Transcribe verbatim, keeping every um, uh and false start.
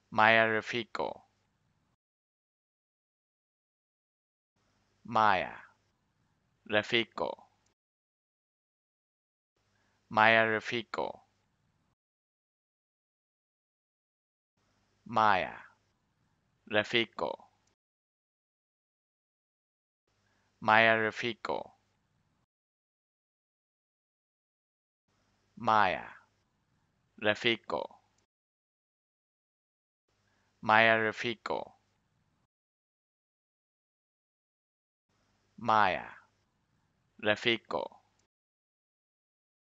Maia Reficco, Maia, Reficco, Maia Reficco, Maia, Reficco, Maia Reficco, Maia, Reficco, Maia Reficco, Maia, Reficco,